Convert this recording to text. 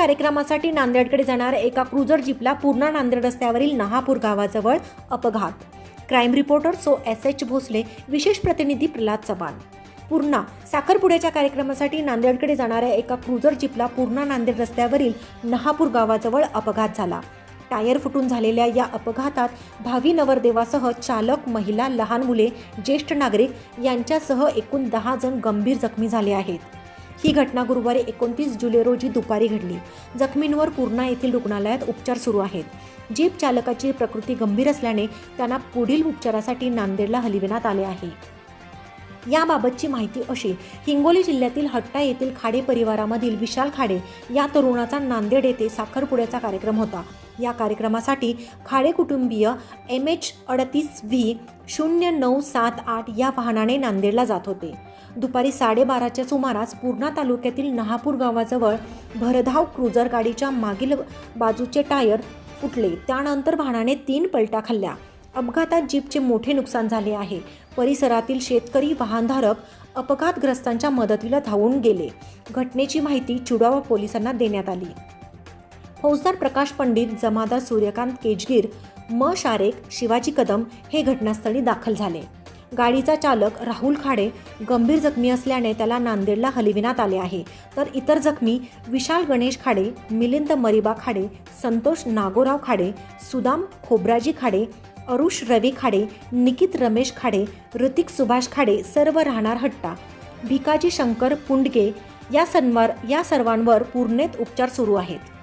कार्यक्रमासाठी नांदेडकडे जाणाऱ्या एका क्रुझर जीपला पूर्णा नांदेड रस्त्यावरील नहापूर गावाजवळ अपघात. Crime reporter SH. भोसले, विशेष प्रतिनिधी प्रल्हाद चव्हाण. पूर्णा साखरपुड्याच्या कार्यक्रमासाठी नांदेडकडे जाणाऱ्या एका क्रुझर जीपला पूर्णा नांदेड रस्त्यावरील नहापूर गावाजवळ अपघात झाला. टायर फुटून झालेल्या या अपघातात भावी नवरदेवासह चालक, महिला, लहान मुले, ज्येष्ठ नागरिक यांच्यासह एकूण 10 जण गंभीर जखमी झाले आहेत. ही घटना गुरुवारी 29 जुलै रोजी दुपारी घडली. जखमींवर पूर्णा येथील रुग्णालयात उपचार सुरू आहेत. जीप चालकाची प्रकृती गंभीर असल्याने त्यांना पुढील उपचारासाठी नांदेडला हलविण्यात आले आहे. याबाबतची माहिती अशी: हिंगोली जिल्ह्यातील हट्टा येथील खाडे परिवारामधील विशाल खाडे या तरुणाचा नांदेड येथे साखरपुड्याचा कार्यक्रम होता. या कार्यक्रमासाठी खाडे कुटुंबीय MH38V0978 या वाहनाने नांदेडला जात होते. दुपारी 12:30च्या सुमारास पूर्णा तालुक्यातील नहापूर गावाजवळ भरधाव क्रुझर गाडीच्या मागील बाजूचे टायर फुटले. त्यानंतर वाहनाने 3 पलट्या खाल्ल्या. अपघातात जीपचे मोठे नुकसान झाले आहे. परिसरातील शेतकरी, वाहनधारक अपघातग्रस्तांच्या मदतीला धावून गेले. घटनेची माहिती चुडावा पोलिसांना देण्यात आली. फौजदार प्रकाश पंडित, जमादार सूर्यकांत केजगीर, शारेक, शिवाजी कदम हे घटनास्थळी दाखल झाले. गाडीचा चालक राहुल खाडे गंभीर जखमी असल्याने त्याला नांदेडला हलविण्यात आले आहे. तर इतर जखमी विशाल गणेश खाडे, मिलिंद मरिबा खाडे, संतोष नागोराव खाडे, सुदाम खोब्राजी खाडे, अरुष रवी खाडे, निकित रमेश खाडे, ऋतिक सुभाष खाडे सर्व राहणार हट्टा, भिकाजी शंकर पुंडगे या सर्वांवर पूर्णेत उपचार सुरू आहेत.